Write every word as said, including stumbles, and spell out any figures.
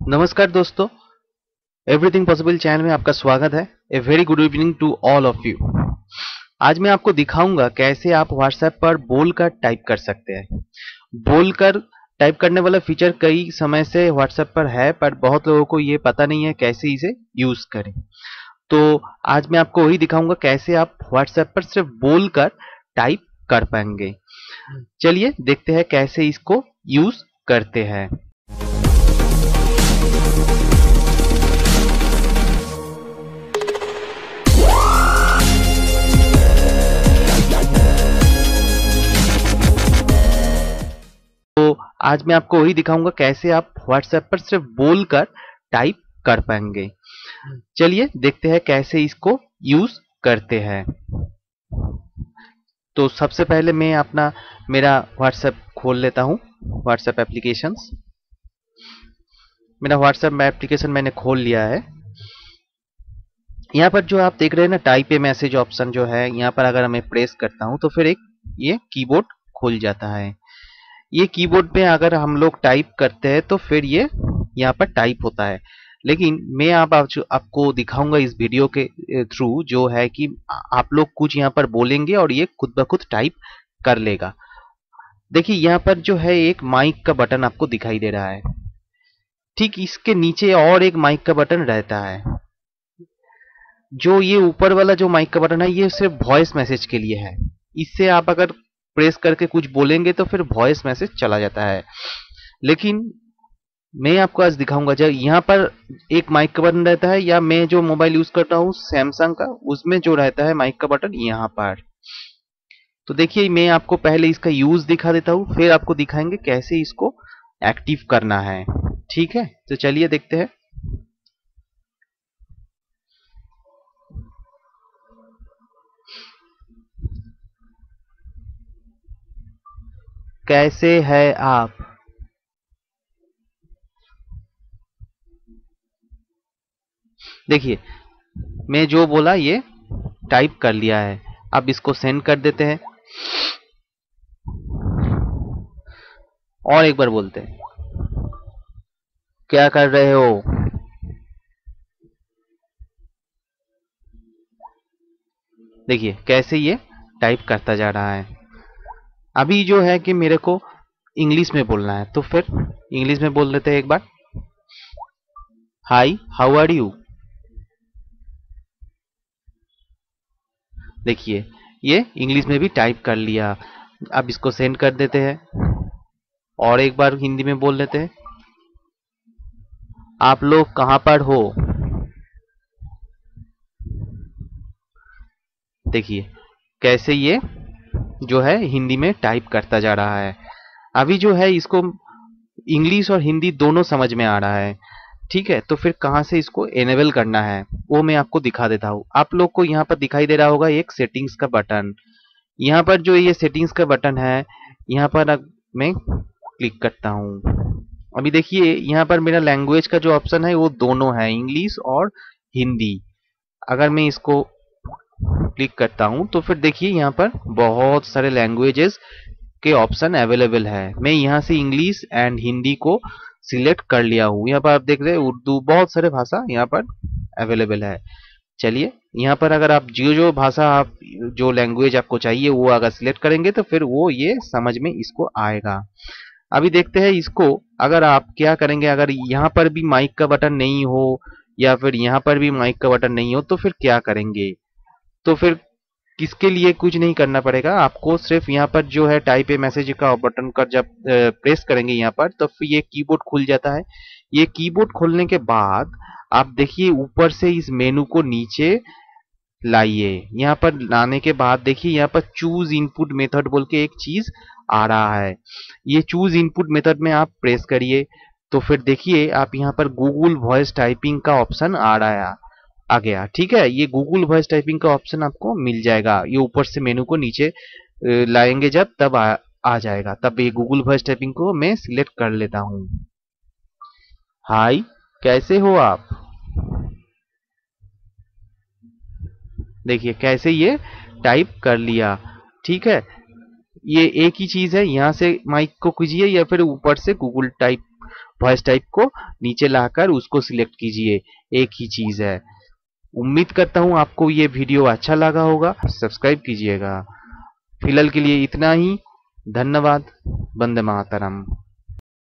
नमस्कार दोस्तों, everything possible channel में आपका स्वागत है। A very good evening to all of you. आज मैं आपको दिखाऊंगा कैसे आप व्हाट्सएप पर बोलकर टाइप कर सकते हैं। बोलकर टाइप करने वाला फीचर कई समय से व्हाट्सएप पर है, पर बहुत लोगों को ये पता नहीं है कैसे इसे यूज करें। तो आज मैं आपको वही दिखाऊंगा कैसे आप व्हाट्सएप पर सिर्फ बोलकर टाइप कर पाएंगे। चलिए देखते हैं कैसे इसको यूज करते हैं। तो आज मैं आपको वही दिखाऊंगा कैसे आप व्हाट्सएप पर सिर्फ बोलकर टाइप कर पाएंगे। चलिए देखते हैं कैसे इसको यूज करते हैं। तो सबसे पहले मैं अपना मेरा व्हाट्सएप खोल लेता हूं। व्हाट्सएप एप्लीकेशंस, मेरा व्हाट्सएप एप्लीकेशन मैंने खोल लिया है। यहाँ पर जो आप देख रहे हैं ना, टाइप ए मैसेज ऑप्शन जो है, यहाँ पर अगर मैं प्रेस करता हूं तो फिर एक ये कीबोर्ड खुल जाता है। ये कीबोर्ड पे अगर हम लोग टाइप करते हैं तो फिर ये यहाँ पर टाइप होता है। लेकिन मैं आप आपको दिखाऊंगा इस वीडियो के थ्रू जो है कि आप लोग कुछ यहाँ पर बोलेंगे और ये खुद ब खुद टाइप कर लेगा। देखिए यहाँ पर जो है एक माइक का बटन आपको दिखाई दे रहा है। ठीक इसके नीचे और एक माइक का बटन रहता है। जो ये ऊपर वाला जो माइक का बटन है ये सिर्फ वॉइस मैसेज के लिए है। इससे आप अगर प्रेस करके कुछ बोलेंगे तो फिर वॉइस मैसेज चला जाता है। लेकिन मैं आपको आज दिखाऊंगा जब यहाँ पर एक माइक का बटन रहता है, या मैं जो मोबाइल यूज करता हूँ सैमसंग का, उसमें जो रहता है माइक का बटन यहाँ पर। तो देखिए मैं आपको पहले इसका यूज दिखा देता हूँ, फिर आपको दिखाएंगे कैसे इसको एक्टिव करना है। ठीक है, तो चलिए देखते हैं। कैसे है आप? देखिए मैं जो बोला ये टाइप कर लिया है। अब इसको सेंड कर देते हैं और एक बार बोलते हैं, क्या कर रहे हो? देखिए कैसे ये टाइप करता जा रहा है। अभी जो है कि मेरे को इंग्लिश में बोलना है तो फिर इंग्लिश में बोल देते हैं एक बार। Hi, how are you? देखिए ये इंग्लिश में भी टाइप कर लिया। अब इसको सेंड कर देते हैं और एक बार हिंदी में बोल देते हैं, आप लोग कहां पर हो? देखिए कैसे ये जो है हिंदी में टाइप करता जा रहा है। अभी जो है इसको इंग्लिश और हिंदी दोनों समझ में आ रहा है। ठीक है, तो फिर कहां से इसको एनेबल करना है वो मैं आपको दिखा देता हूं। आप लोग को यहाँ पर दिखाई दे रहा होगा एक सेटिंग्स का बटन। यहाँ पर जो ये सेटिंग्स का बटन है, यहाँ पर मैं क्लिक करता हूं। अभी देखिए यहाँ पर मेरा लैंग्वेज का जो ऑप्शन है वो दोनों है, इंग्लिश और हिंदी। अगर मैं इसको क्लिक करता हूं तो फिर देखिए यहाँ पर बहुत सारे लैंग्वेजेस के ऑप्शन अवेलेबल है। मैं यहाँ से इंग्लिश एंड हिंदी को सिलेक्ट कर लिया हूँ। यहाँ पर आप देख रहे हैं उर्दू, बहुत सारे भाषा यहाँ पर अवेलेबल है। चलिए यहाँ पर अगर आप जो जो भाषा आप जो लैंग्वेज आपको चाहिए वो अगर सिलेक्ट करेंगे तो फिर वो ये समझ में इसको आएगा। अभी देखते हैं इसको अगर आप क्या करेंगे। अगर यहाँ पर भी माइक का बटन नहीं हो या फिर यहाँ पर भी माइक का बटन नहीं हो तो फिर क्या करेंगे? तो फिर किसके लिए कुछ नहीं करना पड़ेगा आपको, सिर्फ यहाँ पर जो है टाइप ए मैसेज का बटन का जब प्रेस करेंगे यहाँ पर तो फिर ये कीबोर्ड खुल जाता है। ये कीबोर्ड खोलने के बाद आप देखिए ऊपर से इस मेनू को नीचे लाइए। यहाँ पर लाने के बाद देखिए यहाँ पर चूज इनपुट मेथड बोल के एक चीज आ रहा है। ये चूज इनपुट मेथड में आप प्रेस करिए तो फिर देखिए आप यहाँ पर गूगल वॉइस टाइपिंग का ऑप्शन आ रहा है, आ गया। ठीक है, ये गूगल वॉइस टाइपिंग का ऑप्शन आपको मिल जाएगा। ये ऊपर से मेनू को नीचे लाएंगे जब तब आ, आ जाएगा। तब ये गूगल वॉइस टाइपिंग को मैं सिलेक्ट कर लेता हूं। हाय, कैसे हो आप? देखिए कैसे ये टाइप कर लिया। ठीक है, ये एक ही चीज है, यहाँ से माइक को कीजिए या फिर ऊपर से गूगल टाइप वॉइस टाइप को नीचे लाकर उसको सिलेक्ट कीजिए, एक ही चीज है। उम्मीद करता हूं आपको ये वीडियो अच्छा लगा होगा, सब्सक्राइब कीजिएगा। फिलहाल के लिए इतना ही। धन्यवाद। वंदे मातरम।